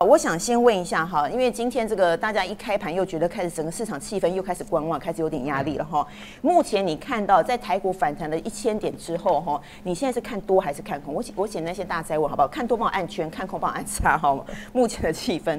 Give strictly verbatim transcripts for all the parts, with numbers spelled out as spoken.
我想先问一下哈，因为今天这个大家一开盘又觉得开始整个市场气氛又开始观望，开始有点压力了哈。目前你看到在台股反弹了一千点之后哈，你现在是看多还是看空？我我写那些大灾问好不好？看多帮我按圈，看空帮我按叉哈。目前的气氛，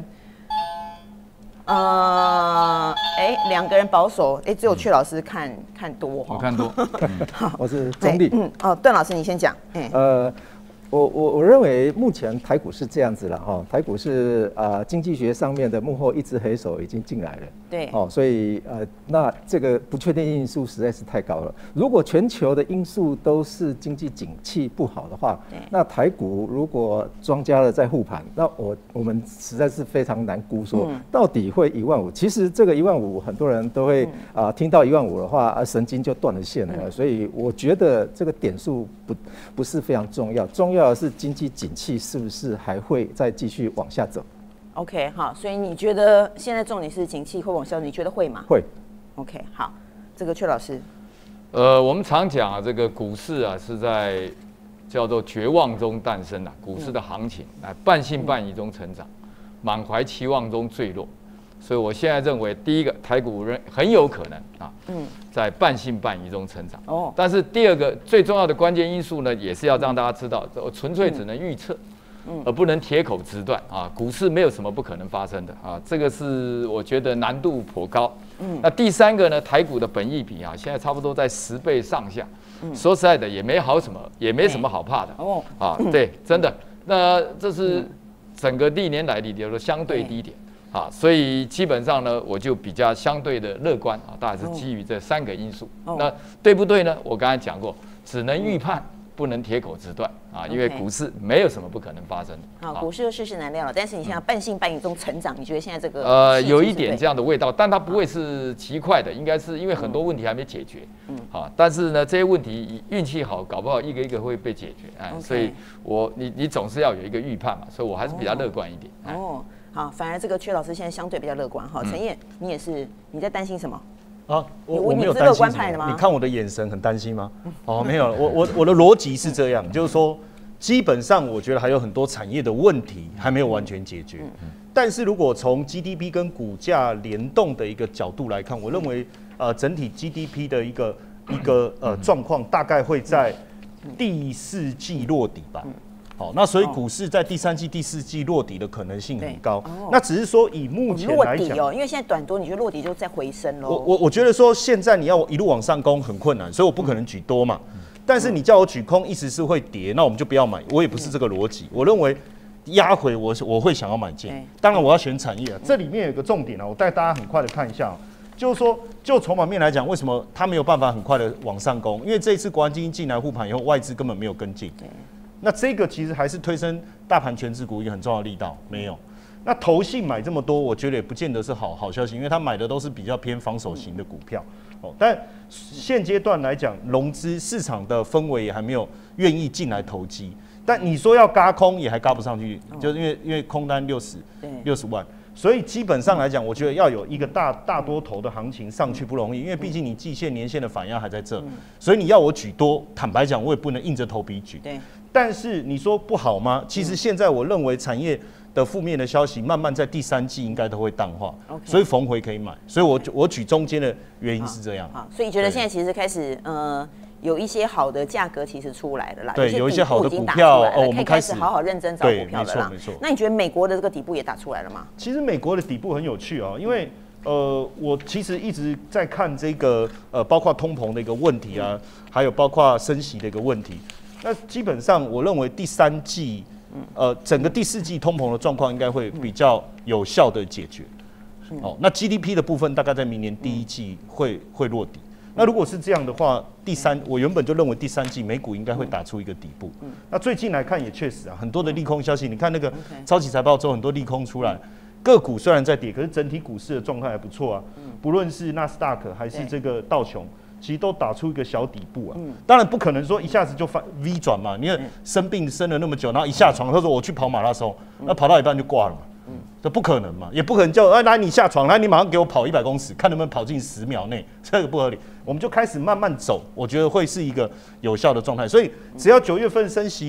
呃，哎，两个人保守，哎，只有阙老师看看多哈。 我看多， 我是中立。 嗯，哦，段老师你先讲，哎， 呃。我我我认为目前台股是这样子了哈，台股是呃经济学上面的幕后一只黑手已经进来了， 对， 哦，所以呃那这个不确定因素实在是太高了。如果全球的因素都是经济景气不好的话，那台股如果庄家了在护盘，那我我们实在是非常难估说到底会一万五。其实这个一万五很多人都会啊、呃、听到一万五的话啊神经就断了线了，所以我觉得这个点数不不是非常重要，重要的是经济景气是不是还会再继续往下走 ？OK， 好，所以你觉得现在重点是景气会往下，你觉得会吗？ 会。 OK， 好，这个阙老师， 呃，我们常讲啊，这个股市啊是在叫做绝望中诞生的、啊，股市的行情啊，半信半疑中成长，满怀期望中坠落。所以我现在认为，第一个台股人很有可能啊，嗯，在半信半疑中成长。哦，但是第二个最重要的关键因素呢，也是要让大家知道，我纯粹只能预测，嗯，而不能铁口直断啊。股市没有什么不可能发生的啊，这个是我觉得难度颇高。嗯，那第三个呢，台股的本益比啊，现在差不多在十倍上下。嗯，说实在的，也没好什么，也没什么好怕的。哦，啊，对，真的，那这是整个历年来里的相对低点。啊，所以基本上呢，我就比较相对的乐观啊，大概是基于这三个因素。哦、那对不对呢？我刚才讲过，只能预判，不能铁口直断啊，因为股市没有什么不可能发生的。 好，股市又世事难料了，但是你现在半信半疑中成长，你觉得现在这个呃有一点这样的味道，但它不会是极快的，应该是因为很多问题还没解决。嗯，好，但是呢，这些问题运气好，搞不好一个一个会被解决。哎， okay. 所以我你你总是要有一个预判嘛，所以我还是比较乐观一点。 哦。好，反而这个阙老师现在相对比较乐观哈。陈燕，你也是，你在担心什么？ 啊，我我没有担心什么。你看我的眼神很担心吗？哦，没有，我我我的逻辑是这样，就是说，基本上我觉得还有很多产业的问题还没有完全解决。但是如果从 G D P 跟股价联动的一个角度来看，我认为呃整体 G D P 的一个一个呃状况大概会在第四季落底吧。好，那所以股市在第三季、第四季落底的可能性很高。哦、那只是说以目前来讲， 哦，因为现在短多，你觉得落底就在回升喽？ 我我我觉得说现在你要我一路往上攻很困难，所以我不可能举多嘛。嗯、但是你叫我举空，意思是会跌，那我们就不要买。我也不是这个逻辑，我认为压回我我会想要买进。当然我要选产业啊，这里面有个重点啊，我带大家很快的看一下、啊，就是说就筹码面来讲，为什么它没有办法很快的往上攻？因为这一次国安基金进来护盘以后，外资根本没有跟进。那这个其实还是推升大盘全指股一个很重要的力道，没有。那投信买这么多，我觉得也不见得是好好消息，因为他买的都是比较偏防守型的股票。哦，但现阶段来讲，融资市场的氛围也还没有愿意进来投机。但你说要轧空，也还轧不上去，就是因为因为空单六十六十万，所以基本上来讲，我觉得要有一个大大多头的行情上去不容易，因为毕竟你季线、年线的反压还在这，所以你要我举多，坦白讲，我也不能硬着头皮举。对。但是你说不好吗？其实现在我认为产业的负面的消息慢慢在第三季应该都会淡化， okay. 所以逢回可以买。所以我我举中间的原因是这样。 好，所以觉得现在其实开始呃有一些好的价格其实出来了啦， 对，有一些好的股票哦，我们开始好好认真找股票了啦。 没错没错。 那你觉得美国的这个底部也打出来了吗？ 其实美国的底部很有趣哦，因为。呃，我其实一直在看这个呃，包括通膨的一个问题啊，还有包括升息的一个问题。那基本上，我认为第三季，呃，整个第四季通膨的状况应该会比较有效的解决。哦，那 G D P 的部分大概在明年第一季会会落底。那如果是这样的话，第三我原本就认为第三季美股应该会打出一个底部。那最近来看也确实啊，很多的利空消息，你看那个超级财报之后，很多利空出来。个股虽然在跌，可是整体股市的状态还不错啊。不论是纳斯达克还是这个道琼，其实都打出一个小底部啊。当然不可能说一下子就翻 V 转嘛，你看生病生了那么久，然后一下床，他说我去跑马拉松，那跑到一半就挂了嘛。这不可能嘛，也不可能叫哎来你下床，来你马上给我跑一百公尺，看能不能跑进十秒内，这个不合理。我们就开始慢慢走，我觉得会是一个有效的状态。所以只要九月份升息。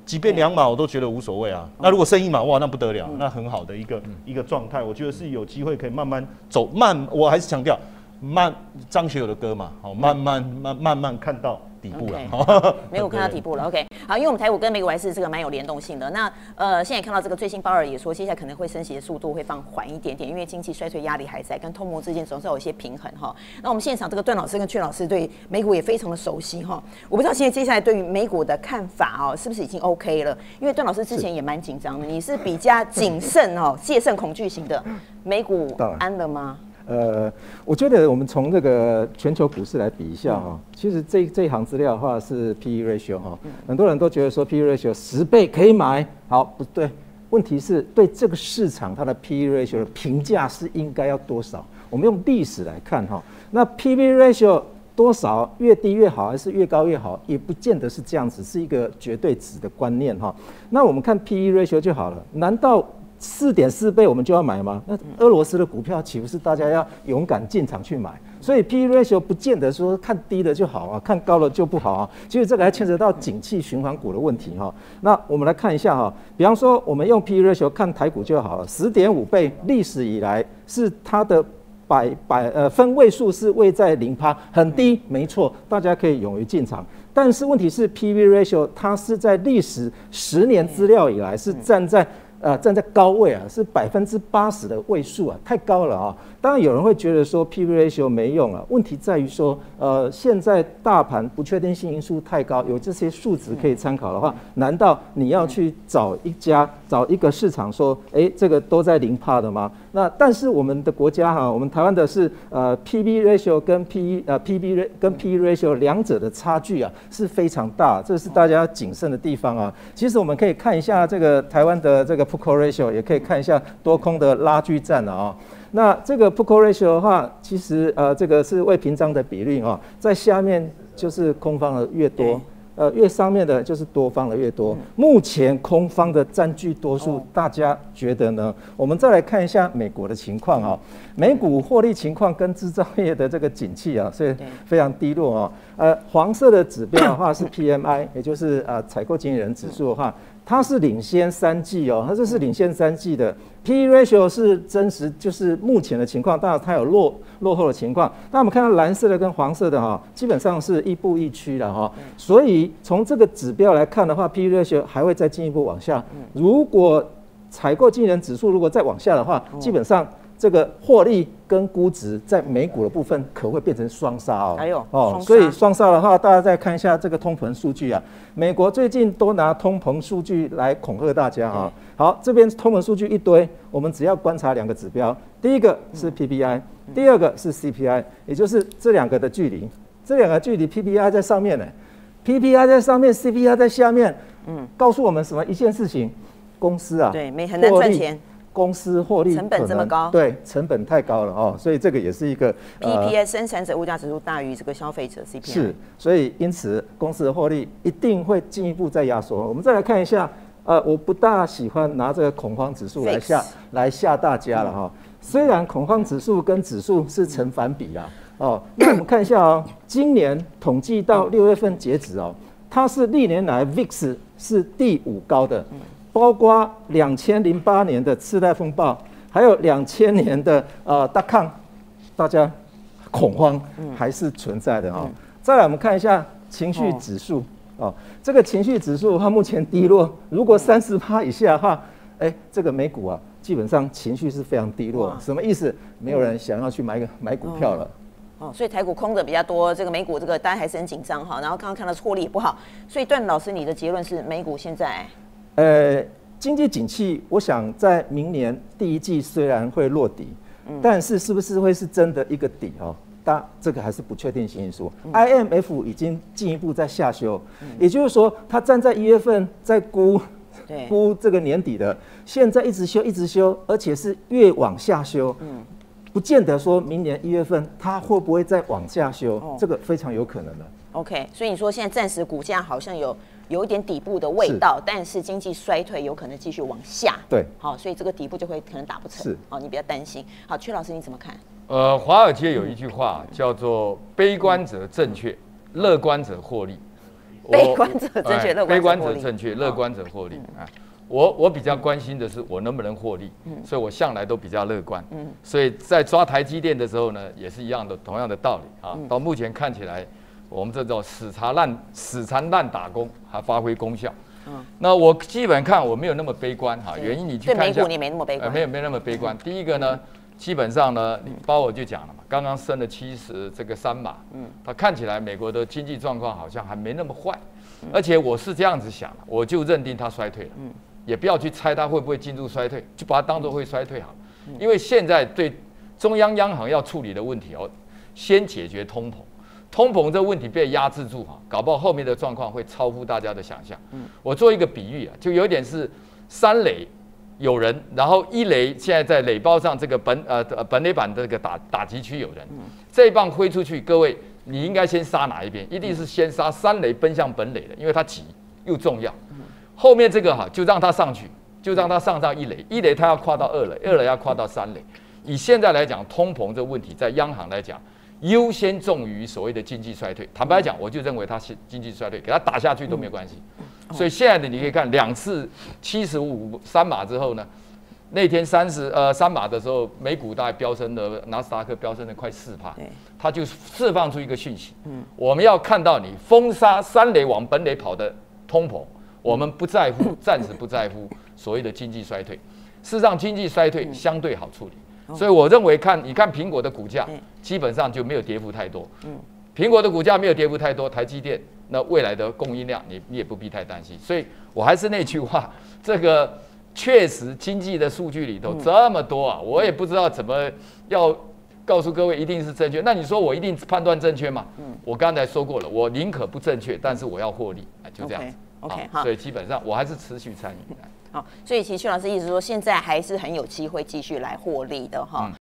即便两码我都觉得无所谓啊。那如果剩一码，哇，那不得了，那很好的一个一个状态，我觉得是有机会可以慢慢走，慢，我还是强调慢，张学友的歌嘛，好，慢慢慢慢慢看到底部了， okay, 美股看到底部了 ，OK， 好，因为我们台股跟美股还是这个蛮有联动性的。那呃，现在看到这个最新鲍尔也说，接下来可能会升息的速度会放缓一点点，因为经济衰退压力还在，跟通膨之间总是有一些平衡哈。那我们现场这个段老师跟阙老师对美股也非常的熟悉哈，我不知道现在接下来对于美股的看法哦，是不是已经 OK 了？因为段老师之前也蛮紧张的，你是比较谨慎哦，戒慎恐惧型的，美股安了吗？ 呃，我觉得我们从这个全球股市来比一下哈、嗯，其实这这一行资料的话是 P E ratio 哈、嗯，很多人都觉得说 P E ratio 十倍可以买，好，不对，问题是对这个市场它的 P E ratio 的评价是应该要多少？我们用历史来看哈，那 P B ratio 多少越低越好，还是越高越好，也不见得是这样子，是一个绝对值的观念哈。那我们看 P E ratio 就好了，难道四点四倍我们就要买吗？那俄罗斯的股票岂不是大家要勇敢进场去买？所以 P E ratio 不见得说看低了就好啊，看高了就不好啊。其实这个还牵扯到景气循环股的问题哈。那我们来看一下哈，比方说我们用 P E ratio 看台股就好了，十点五倍，历史以来是它的百百呃分位数是位在零趴，很低，没错，大家可以勇于进场。但是问题是 P B ratio 它是在历史十年资料以来是站在呃，站在高位啊，是百分之八十的位数啊，太高了啊！当然有人会觉得说 P B ratio 没用啊，问题在于说，呃，现在大盘不确定性因素太高，有这些数值可以参考的话，难道你要去找一家找一个市场说，哎，这个都在零趴的吗？那但是我们的国家哈、啊，我们台湾的是呃 P B ratio 跟 P 呃 P B 跟 P ratio 两者的差距啊是非常大，这是大家谨慎的地方啊。其实我们可以看一下这个台湾的这个 Put Call ratio， 也可以看一下多空的拉锯战了啊。那这个 Put Call ratio 的话，其实呃这个是未平仓的比率啊，在下面就是空方的越多。呃，越上面的就是多方的越多。目前空方的占据多数，大家觉得呢？我们再来看一下美国的情况啊，美股获利情况跟制造业的这个景气啊，所以非常低落啊。呃，黄色的指标的话是 P M I， 也就是呃采购经理人指数的话，它是领先三季哦，它这是领先三季的。P E ratio 是真实，就是目前的情况，当然它有落落后的情况。那我们看到蓝色的跟黄色的哈，基本上是亦步亦趋的哈。所以从这个指标来看的话 ，P E ratio 还会再进一步往下。如果采购经理人指数如果再往下的话，基本上这个获利跟估值在美股的部分可会变成双杀哦。 还有哦，所以双杀的话，大家再看一下这个通膨数据啊。美国最近都拿通膨数据来恐吓大家啊。好，这边通膨数据一堆，我们只要观察两个指标，第一个是 P P I， 第二个是 C P I， 也就是这两个的距离。这两个距离 P P I 在上面呢 ，P P I 在上面 ，C P I 在下面。嗯，告诉我们什么一件事情？公司啊， 对，没很难赚钱。 公司获利成本这么高， 对，成本太高了哦，所以这个也是一个 P P I 生产者物价指数大于这个消费者 C P I， 是，所以因此公司的获利一定会进一步再压缩。我们再来看一下，呃，我不大喜欢拿这个恐慌指数来吓来吓大家了哈、哦。虽然恐慌指数跟指数是成反比啦，哦，那我们看一下哦，今年统计到六月份截止哦，它是历年来 V I X 是第五高的。包括两千零八年的次贷风暴，还有两千年的呃大抗，大家恐慌还是存在的啊、哦。再来我们看一下情绪指数哦，这个情绪指数它目前低落，如果三十趴以下的话，哎，这个美股啊基本上情绪是非常低落。什么意思？没有人想要去买个买股票了。 哦，所以台股空的比较多，这个美股这个大家还是很紧张哈。然后刚刚看到获利也不好，所以段老师你的结论是美股现在？ 呃，经济景气，我想在明年第一季虽然会落底，嗯、但是是不是会是真的一个底哦？大这个还是不确定性因素。嗯、I M F 已经进一步在下修，嗯、也就是说，它站在一月份在估估这个年底的，现在一直修一直修，而且是越往下修。嗯，不见得说明年一月份它会不会再往下修，哦、这个非常有可能的。 OK， 所以你说现在暂时股价好像有。有一点底部的味道，但是经济衰退有可能继续往下。 对， 好，所以这个底部就会可能打不成。 是， 好，你比较担心。好，阙老师你怎么看？ 呃，华尔街有一句话叫做“悲观者正确，乐观者获利”。 悲观者正确，乐观者获利。 悲观者正确，乐观者获利啊。我我比较关心的是我能不能获利，所以我向来都比较乐观。所以在抓台积电的时候呢，也是一样的，同样的道理啊。到目前看起来，我们这种死缠烂死缠烂打工还发挥功效。那我基本看我没有那么悲观哈，原因你去看一下， 对美股你没那么悲观， 没有没那么悲观。第一个呢，基本上呢，鲍尔就讲了嘛，刚刚升了七十这个三码，嗯，他看起来美国的经济状况好像还没那么坏，而且我是这样子想的，我就认定它衰退了，嗯，也不要去猜它会不会进入衰退，就把它当作会衰退好了，因为现在对中央央行要处理的问题哦，先解决通膨。通膨这问题被压制住哈，搞不好后面的状况会超乎大家的想象。嗯，我做一个比喻啊，就有点是三垒有人，然后一垒现在在垒包上这个本呃本垒板这个打打击区有人，这一棒挥出去，各位你应该先杀哪一边？一定是先杀三垒奔向本垒的，因为它急又重要。后面这个哈就让他上去，就让他上到一垒，一垒他要跨到二垒，二垒要跨到三垒。以现在来讲，通膨这问题在央行来讲，优先重于所谓的经济衰退。坦白讲，我就认为它是经济衰退，给它打下去都没有关系。所以现在的你可以看两次七十五三码之后呢，那天三十呃三码的时候，美股大概飙升了，纳斯达克飙升了快四趴，它就释放出一个讯息，我们要看到你封杀三垒往本垒跑的通膨，我们不在乎，暂时不在乎所谓的经济衰退。事实上，经济衰退相对好处理。所以我认为看，你看苹果的股价，基本上就没有跌幅太多。苹果的股价没有跌幅太多，台积电那未来的供应量，你你也不必太担心。所以我还是那句话，这个确实经济的数据里头这么多啊，我也不知道怎么要告诉各位一定是正确。那你说我一定判断正确吗？我刚才说过了，我宁可不正确，但是我要获利，就这样子。 OK， 好， 所以基本上我还是持续参与。 好，所以其实薛老师意思说，现在还是很有机会继续来获利的哈。